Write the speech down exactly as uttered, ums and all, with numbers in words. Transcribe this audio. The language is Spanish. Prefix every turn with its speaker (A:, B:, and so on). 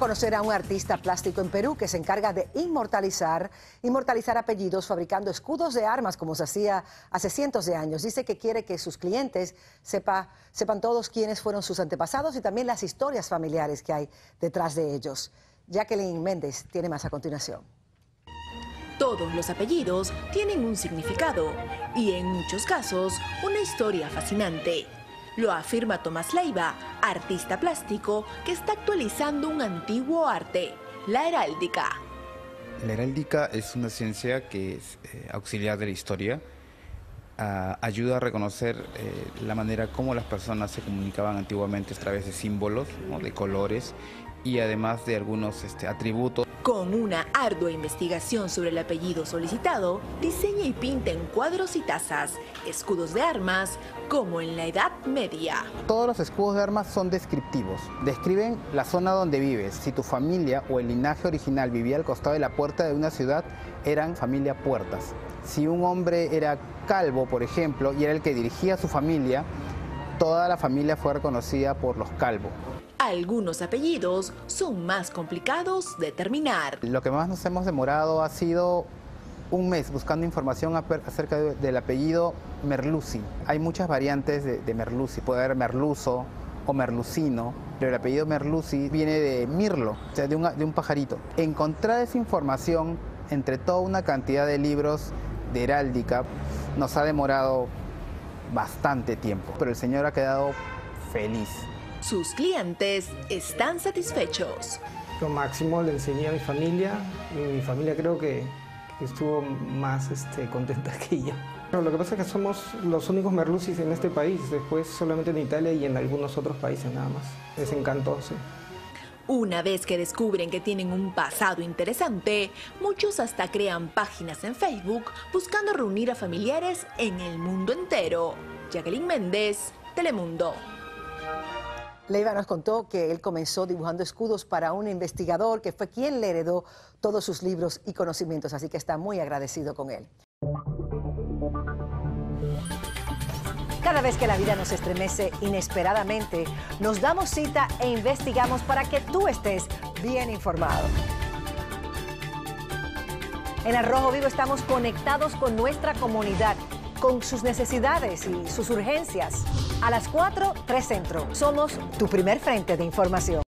A: conocer a un artista plástico en Perú que se encarga de inmortalizar, inmortalizar apellidos fabricando escudos de armas como se hacía hace cientos de años. Dice que quiere que sus clientes sepa, sepan todos quiénes fueron sus antepasados y también las historias familiares que hay detrás de ellos. Jacqueline Méndez tiene más a continuación.
B: Todos los apellidos tienen un significado y en muchos casos una historia fascinante. Lo afirma Tomás Leiva, artista plástico que está actualizando un antiguo arte, la heráldica.
C: La heráldica es una ciencia que es eh, auxiliar de la historia. Uh, ayuda a reconocer eh, la manera como las personas se comunicaban antiguamente a través de símbolos, ¿no?, de colores y además de algunos este, atributos.
B: Con una ardua investigación sobre el apellido solicitado, diseña y pinta en cuadros y tazas escudos de armas como en la Edad Media.
D: Todos los escudos de armas son descriptivos. Describen la zona donde vives. Si tu familia o el linaje original vivía al costado de la puerta de una ciudad, eran familia Puertas. Si un hombre era calvo, por ejemplo, y era el que dirigía a su familia, toda la familia fue reconocida por los Calvo.
B: Algunos apellidos son más complicados de determinar.
D: Lo que más nos hemos demorado ha sido un mes buscando información acerca del apellido Merluzzi. Hay muchas variantes de, de Merluzzi. Puede haber Merluzo o Merlucino, pero el apellido Merluzzi viene de mirlo, o sea, de un, de un pajarito. Encontrar esa información entre toda una cantidad de libros de heráldica nos ha demorado bastante tiempo, pero el señor ha quedado feliz.
B: Sus clientes están satisfechos.
E: Lo máximo le enseñé a mi familia y mi familia creo que, que estuvo más este, contenta que yo. Pero lo que pasa es que somos los únicos Merluzzis en este país, después solamente en Italia y en algunos otros países nada más. Les encantó, sí.
B: Una vez que descubren que tienen un pasado interesante, muchos hasta crean páginas en Facebook buscando reunir a familiares en el mundo entero. Jacqueline Méndez, Telemundo.
A: Leiva nos contó que él comenzó dibujando escudos para un investigador que fue quien le heredó todos sus libros y conocimientos, así que está muy agradecido con él. Cada vez que la vida nos estremece inesperadamente, nos damos cita e investigamos para que tú estés bien informado. En Al Rojo Vivo estamos conectados con nuestra comunidad, con sus necesidades y sus urgencias. A las cuatro, tres Centro. Somos tu primer frente de información.